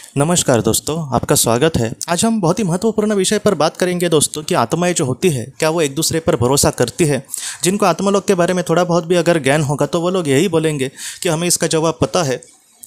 नमस्कार दोस्तों, आपका स्वागत है। आज हम बहुत ही महत्वपूर्ण विषय पर बात करेंगे दोस्तों कि आत्माएं जो होती है क्या वो एक दूसरे पर भरोसा करती है। जिनको आत्मलोक के बारे में थोड़ा बहुत भी अगर ज्ञान होगा तो वो लोग यही बोलेंगे कि हमें इसका जवाब पता है।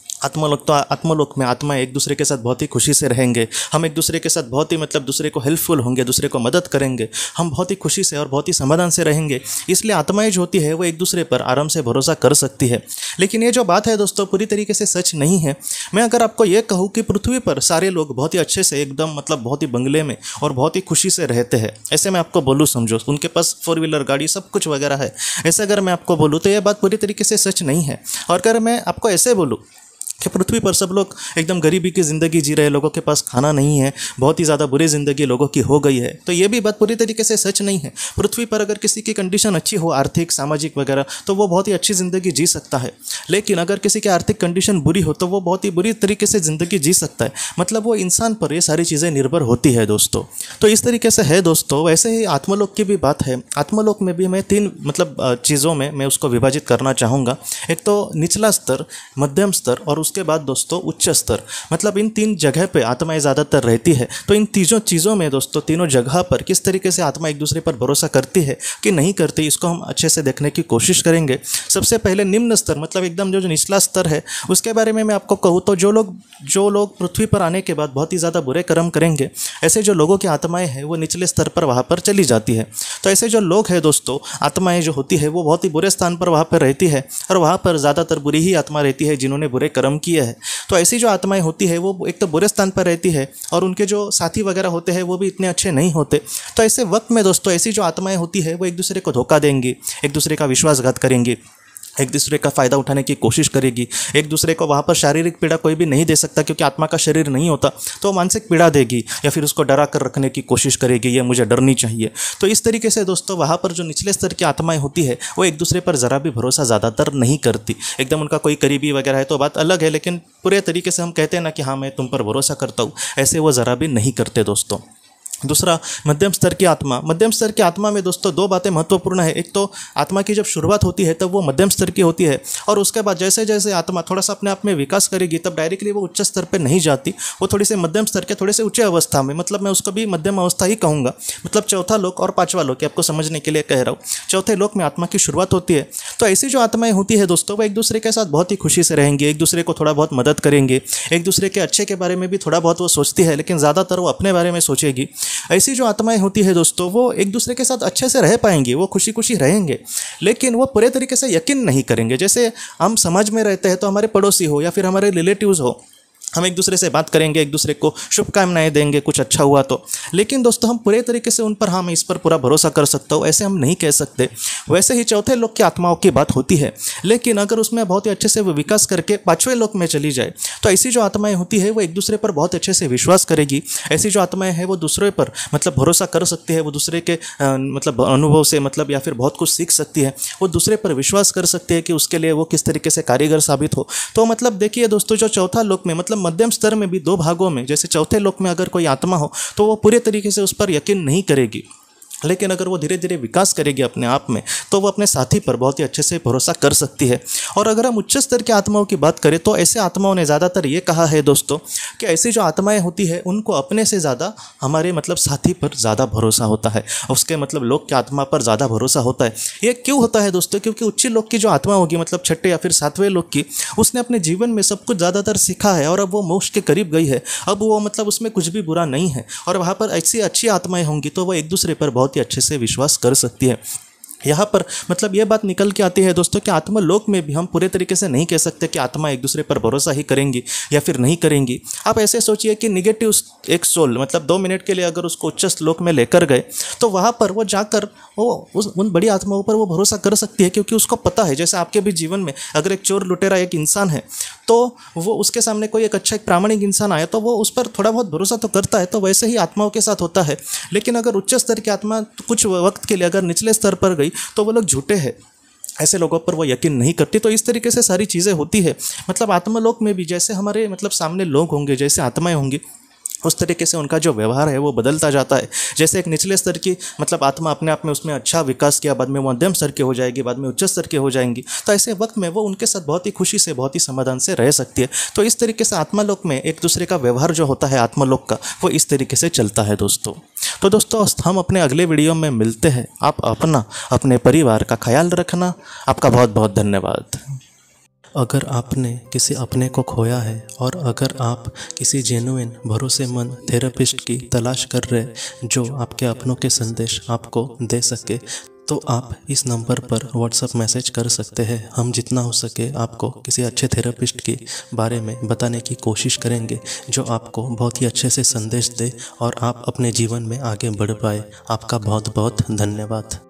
आत्मलोक में आत्माएं एक दूसरे के साथ बहुत ही खुशी से रहेंगे। हम एक दूसरे के साथ बहुत ही दूसरे को हेल्पफुल होंगे, दूसरे को मदद करेंगे। हम बहुत ही खुशी से और बहुत ही समाधान से रहेंगे। इसलिए आत्माएं जो होती है वो एक दूसरे पर आराम से भरोसा कर सकती है। लेकिन ये जो बात है दोस्तों पूरी तरीके से सच नहीं है। मैं अगर आपको ये कहूँ कि पृथ्वी पर सारे लोग बहुत ही अच्छे से एकदम बहुत ही बंगले में और बहुत ही खुशी से रहते हैं, ऐसे मैं आपको बोलूँ समझो, उनके पास 4 व्हीलर गाड़ी सब कुछ वगैरह है, ऐसे अगर मैं आपको बोलूँ तो ये बात पूरी तरीके से सच नहीं है। और अगर मैं आपको ऐसे बोलूँ कि पृथ्वी पर सब लोग एकदम गरीबी की ज़िंदगी जी रहे, लोगों के पास खाना नहीं है, बहुत ही ज़्यादा बुरी ज़िंदगी लोगों की हो गई है, तो ये भी बात पूरी तरीके से सच नहीं है। पृथ्वी पर अगर किसी की कंडीशन अच्छी हो, आर्थिक सामाजिक वगैरह, तो वो बहुत ही अच्छी ज़िंदगी जी सकता है। लेकिन अगर किसी की आर्थिक कंडीशन बुरी हो तो वो बहुत ही बुरी तरीके से ज़िंदगी जी सकता है। मतलब वो इंसान पर ये सारी चीज़ें निर्भर होती है दोस्तों। तो इस तरीके से है दोस्तों। वैसे ही आत्मलोक की भी बात है। आत्मलोक में भी मैं 3 चीज़ों में मैं उसको विभाजित करना चाहूँगा। एक तो निचला स्तर, मध्यम स्तर और उसके बाद दोस्तों उच्च स्तर। इन 3 जगह पे आत्माएं ज़्यादातर रहती है। तो इन तीनों चीज़ों में दोस्तों, तीनों जगह पर किस तरीके से आत्मा एक दूसरे पर भरोसा करती है कि नहीं करती, इसको हम अच्छे से देखने की कोशिश करेंगे। सबसे पहले निम्न स्तर, एकदम जो निचला स्तर है, उसके बारे में मैं आपको कहूँ तो जो लोग पृथ्वी पर आने के बाद बहुत ही ज़्यादा बुरे कर्म करेंगे, ऐसे जो लोगों की आत्माएं हैं वो निचले स्तर पर वहाँ पर चली जाती है। तो ऐसे जो लोग हैं दोस्तों, आत्माएं जो होती है वो बहुत ही बुरे स्थान पर वहाँ पर रहती है और वहाँ पर ज़्यादातर बुरी ही आत्मा रहती है जिन्होंने बुरे कर्म किए हैं। तो ऐसी जो आत्माएं होती है वो एक तो बुरे स्थान पर रहती है और उनके जो साथी वगैरह होते हैं वो भी इतने अच्छे नहीं होते। तो ऐसे वक्त में दोस्तों ऐसी जो आत्माएं होती है वो एक दूसरे को धोखा देंगी, एक दूसरे का विश्वासघात करेंगी, एक दूसरे का फ़ायदा उठाने की कोशिश करेगी। एक दूसरे को वहाँ पर शारीरिक पीड़ा कोई भी नहीं दे सकता क्योंकि आत्मा का शरीर नहीं होता, तो मानसिक पीड़ा देगी या फिर उसको डरा कर रखने की कोशिश करेगी, ये मुझे डरनी चाहिए। तो इस तरीके से दोस्तों वहाँ पर जो निचले स्तर की आत्माएं होती है वो एक दूसरे पर ज़रा भी भरोसा ज़्यादातर नहीं करती। एकदम उनका कोई करीबी वगैरह है तो बात अलग है, लेकिन पूरे तरीके से हम कहते हैं ना कि हाँ मैं तुम पर भरोसा करता हूँ, ऐसे वो ज़रा भी नहीं करते दोस्तों। दूसरा, मध्यम स्तर की आत्मा। मध्यम स्तर की आत्मा में दोस्तों 2 बातें महत्वपूर्ण है। एक तो आत्मा की जब शुरुआत होती है तब वो मध्यम स्तर की होती है और उसके बाद जैसे जैसे आत्मा थोड़ा सा अपने आप में विकास करेगी तब डायरेक्टली वो उच्च स्तर पे नहीं जाती, वो थोड़ी से मध्यम स्तर के थोड़े से ऊंचे अवस्था में, मैं उसको भी मध्यम अवस्था ही कहूँगा। चौथा लोक और 5वां लोक, आपको समझने के लिए कह रहा हूँ। चौथे लोक में आत्मा की शुरुआत होती है। तो ऐसी जो आत्माएं होती है दोस्तों वो एक दूसरे के साथ बहुत ही खुशी से रहेंगी, एक दूसरे को थोड़ा बहुत मदद करेंगे, एक दूसरे के अच्छे के बारे में भी थोड़ा बहुत वो सोचती है, लेकिन ज़्यादातर वो अपने बारे में सोचेगी। ऐसी जो आत्माएं होती है दोस्तों वो एक दूसरे के साथ अच्छे से रह पाएंगे, वो खुशी खुशी रहेंगे, लेकिन वो पूरे तरीके से यकीन नहीं करेंगे। जैसे हम समाज में रहते हैं तो हमारे पड़ोसी हो या फिर हमारे रिलेटिव्स हो, हम एक दूसरे से बात करेंगे, एक दूसरे को शुभकामनाएं देंगे कुछ अच्छा हुआ तो, लेकिन दोस्तों हम पूरे तरीके से उन पर हाँ मैं इस पर पूरा भरोसा कर सकता हूँ ऐसे हम नहीं कह सकते। वैसे ही चौथे लोक की आत्माओं की बात होती है, लेकिन अगर उसमें बहुत ही अच्छे से वो विकास करके 5वें लोक में चली जाए तो ऐसी जो आत्माएं होती है वो एक दूसरे पर बहुत अच्छे से विश्वास करेगी। ऐसी जो आत्माएं हैं वो दूसरे पर भरोसा कर सकती है, वो दूसरे के अनुभव से या फिर बहुत कुछ सीख सकती है, वो दूसरे पर विश्वास कर सकती है कि उसके लिए वो किस तरीके से कारीगर साबित हो। तो देखिए दोस्तों, जो चौथा लोक में मध्यम स्तर में भी 2 भागों में, जैसे चौथे लोक में अगर कोई आत्मा हो तो वो पूरे तरीके से उस पर यकीन नहीं करेगी, लेकिन अगर वो धीरे धीरे विकास करेगी अपने आप में तो वो अपने साथी पर बहुत ही अच्छे से भरोसा कर सकती है। और अगर हम उच्च स्तर की आत्माओं की बात करें तो ऐसे आत्माओं ने ज़्यादातर ये कहा है दोस्तों कि ऐसी जो आत्माएं होती है उनको अपने से ज़्यादा हमारे साथी पर ज़्यादा भरोसा होता है, उसके लोक की आत्मा पर ज़्यादा भरोसा होता है। ये क्यों होता है दोस्तों? क्योंकि उच्च लोक की जो आत्मा होगी, छठे या फिर 7वें लोक की, उसने अपने जीवन में सब कुछ ज़्यादातर सीखा है और अब वो मोक्ष के करीब गई है। अब वो उसमें कुछ भी बुरा नहीं है और वहाँ पर ऐसी अच्छी आत्माएं होंगी तो वो एक दूसरे पर बहुत ही अच्छे से विश्वास कर सकती है। यहाँ पर ये बात निकल के आती है दोस्तों कि आत्मलोक में भी हम पूरे तरीके से नहीं कह सकते कि आत्मा एक दूसरे पर भरोसा ही करेंगी या फिर नहीं करेंगी। आप ऐसे सोचिए कि निगेटिव एक सोल 2 मिनट के लिए अगर उसको उच्च लोक में लेकर गए तो वहाँ पर वो जाकर उन बड़ी आत्माओं पर वो भरोसा कर सकती है, क्योंकि उसको पता है, जैसे आपके भी जीवन में अगर एक चोर लुटेरा एक इंसान है तो वो उसके सामने कोई एक अच्छा एक प्रामाणिक इंसान आया तो वो उस पर थोड़ा बहुत भरोसा तो करता है। तो वैसे ही आत्माओं के साथ होता है। लेकिन अगर उच्च स्तर की आत्मा कुछ वक्त के लिए अगर निचले स्तर पर गई तो वो लोग झूठे हैं, ऐसे लोगों पर वो यकीन नहीं करती। तो इस तरीके से सारी चीज़ें होती है। आत्मलोक में भी जैसे हमारे सामने लोग होंगे, जैसे आत्माएं होंगी, उस तरीके से उनका जो व्यवहार है वो बदलता जाता है। जैसे एक निचले स्तर की मतलब आत्मा अपने आप में उसमें अच्छा विकास किया, बाद में वो मध्यम स्तर की हो जाएगी, बाद में उच्च स्तर की हो जाएंगी, तो ऐसे वक्त में वो उनके साथ बहुत ही खुशी से, बहुत ही समाधान से रह सकती है। तो इस तरीके से आत्मालोक में एक दूसरे का व्यवहार जो होता है आत्मालोक का, वो इस तरीके से चलता है दोस्तों। तो दोस्तों हम अपने अगले वीडियो में मिलते हैं। आप अपने परिवार का ख्याल रखना। आपका बहुत बहुत धन्यवाद। अगर आपने किसी अपने को खोया है और अगर आप किसी जेन्युइन भरोसेमंद थेरेपिस्ट की तलाश कर रहे जो आपके अपनों के संदेश आपको दे सके, तो आप इस नंबर पर व्हाट्सएप मैसेज कर सकते हैं। हम जितना हो सके आपको किसी अच्छे थेरेपिस्ट के बारे में बताने की कोशिश करेंगे जो आपको बहुत ही अच्छे से संदेश दे और आप अपने जीवन में आगे बढ़ पाए। आपका बहुत बहुत धन्यवाद।